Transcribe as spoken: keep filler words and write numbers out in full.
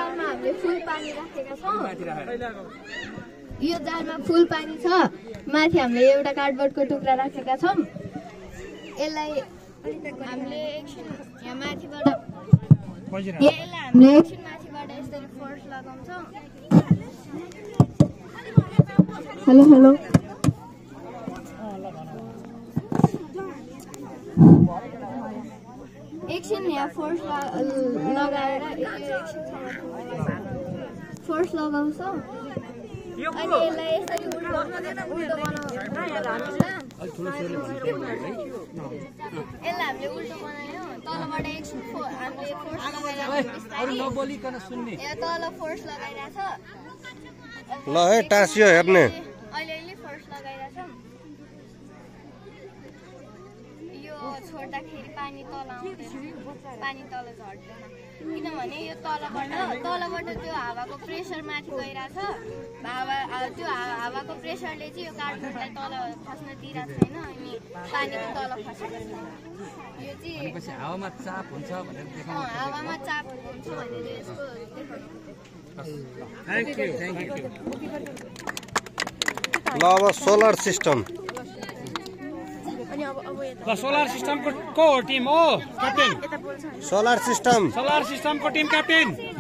जारमा हामीले फुल पानी राखेका छौँ। यो जारमा फुल पानी छ, माथि हामीले एउटा कार्डबोर्डको टुक्रा राखेका छौँ। यसलाई हामीले एकछिन यहाँ माथिबाट यसलाई हामीले एकछिन माथिबाट यसरी फोर्स लगाउँछौँ। हेलो हेलो एकछिन यहाँ फोर्स लगाएर फोर्स लगाउँछौँ। अनि यसलाई यसरी उल्टो उल्टो बनाउँछ। यसलाई हामीले उल्टो बनायौँ। तलबाट एकछिन हामीले फोर्स लगाइरहेको तल फोर्स लगाइरहेछ। ल है टाँसियो हेर्ने अलिअलि फोर्स लगाइरहेछौँ। यो छोड्दाखेरि पानी तल आउँदैन, पानी तल झर्दैन, किनभने यो तलबाट तलबाट त्यो हावाको प्रेसर माथि गइरहेछ। हावा त्यो हावाको प्रेसरले चाहिँ यो कार्डबोर्डलाई तल खस्न दिइरहेको छैन, अनि पानी पनि तल खसेको छैन। यो चाहिँ हावामा चाप हुन्छ भनेर देखाउनु हावामा चाप हुन्छ भनेर यसको थ्याङ्क यू थ्याङ्क यू। ल अब सोलर सिस्टम ल सोलर सिस्टमको को टिम हो क्याप्टेन? सोलर सिस्टम सोलर सिस्टमको टिम क्याप्टेन